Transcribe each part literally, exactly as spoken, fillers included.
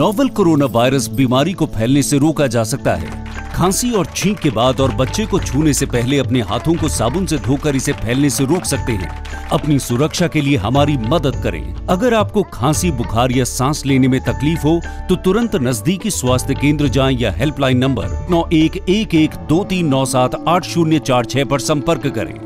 Novel corona virus बीमारी को फैलने से रोका जा सकता है। खांसी और छींक के बाद और बच्चे को छूने से पहले अपने हाथों को साबुन से धोकर इसे फैलने से रोक सकते हैं। अपनी सुरक्षा के लिए हमारी मदद करें। अगर आपको खांसी, बुखार या सांस लेने में तकलीफ हो तो तुरंत नजदीकी स्वास्थ्य केंद्र जाएं या हेल्पलाइन नंबर नौ एक एक एक दो तीन नौ सात आठ शून्य चार छह पर संपर्क करें।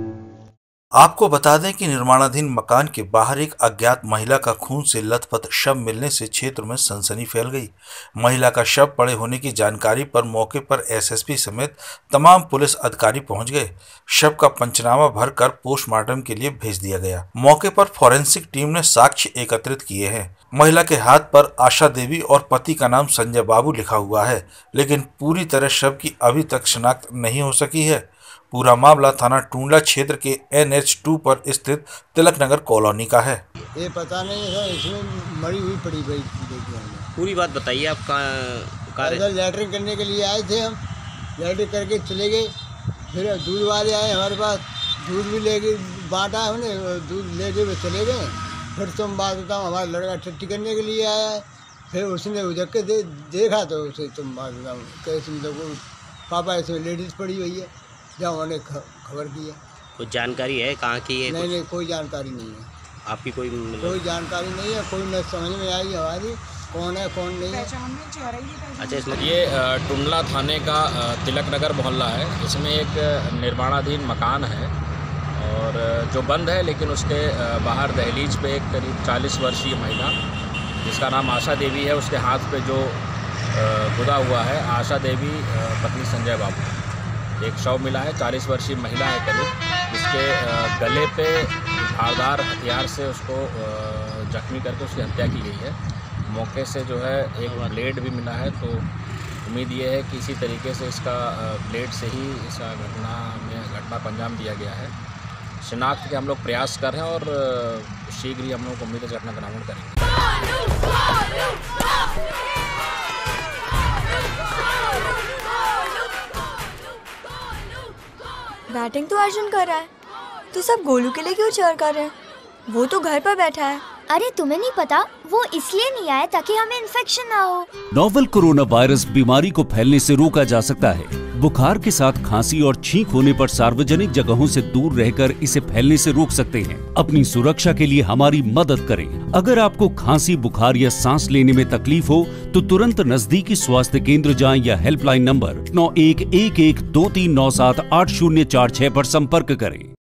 आपको बता दें कि निर्माणाधीन मकान के बाहर एक अज्ञात महिला का खून से लथपथ शव मिलने से क्षेत्र में सनसनी फैल गई। महिला का शव पड़े होने की जानकारी पर मौके पर एसएसपी समेत तमाम पुलिस अधिकारी पहुंच गए। शव का पंचनामा भरकर पोस्टमार्टम के लिए भेज दिया गया। मौके पर फॉरेंसिक टीम ने साक्ष्य एकत्रित किए हैं। महिला के हाथ पर आशा देवी और पति का नाम संजय बाबू लिखा हुआ है, लेकिन पूरी तरह शव की अभी तक शिनाख्त नहीं हो सकी है। पूरा मामला थाना टूंडला क्षेत्र के एन एच टू पर स्थित तिलक नगर कॉलोनी का है। ये पता नहीं है, इसमें मरी हुई पड़ी गई। पूरी बात बताइए आप। कहाँ लैटरिन करने के लिए आए थे हम, लैटरिन करके चले गए। फिर दूध वाले आए हमारे पास, दूध भी लेके बांटा हमने, दूध लेके वे चले गए। फिर तुम बात बताओ, हमारा लड़का टट्टी करने के लिए आया है। फिर उसने उधर के दे, देखा तो उसे तुम बात बताओ कैसे मतलब पापा ऐसे लेडीज़ पड़ी हुई है, जहाँ उन्होंने खबर की है। कुछ जानकारी है कहाँ की है? नहीं नहीं कोई जानकारी नहीं है। आपकी कोई कोई जानकारी नहीं है, कोई न समझ में आई हमारी कौन है कौन नहीं है। अच्छा, इसमें ये टुंडला थाने का तिलक नगर मोहल्ला है। इसमें एक निर्माणाधीन मकान है और जो बंद है, लेकिन उसके बाहर दहलीज पे एक करीब चालीस वर्षीय महिला जिसका नाम आशा देवी है, उसके हाथ पे जो खुदा हुआ है आशा देवी पत्नी संजय बाबू, एक शव मिला है। चालीस वर्षीय महिला है करीब, जिसके गले पे धारदार हथियार से उसको जख्मी करके उसकी हत्या की गई है। मौके से जो है एक ब्लेड भी मिला है, तो उम्मीद ये है कि इसी तरीके से इसका ब्लेड से ही इसका घटना में घटना को अंजाम दिया गया है। शिनाख्त के हम लोग प्रयास कर रहे हैं और शीघ्र ही हम लोग उम्मीद है घटना का नामून करेंगे। बैटिंग तो अर्जुन कर रहा है, तो सब गोलू के लिए क्यों चेयर कर रहे हैं? वो तो घर पर बैठा है। अरे तुम्हें नहीं पता, वो इसलिए नहीं आया ताकि हमें इन्फेक्शन ना हो। नोवेल कोरोना वायरस बीमारी को फैलने से रोका जा सकता है। बुखार के साथ खांसी और छींक होने पर सार्वजनिक जगहों से दूर रहकर इसे फैलने से रोक सकते हैं। अपनी सुरक्षा के लिए हमारी मदद करें। अगर आपको खांसी, बुखार या सांस लेने में तकलीफ हो तो तुरंत नजदीकी स्वास्थ्य केंद्र जाएं या हेल्पलाइन नंबर नौ एक एक एक दो तीन नौ सात आठ शून्य चार छह पर संपर्क करें।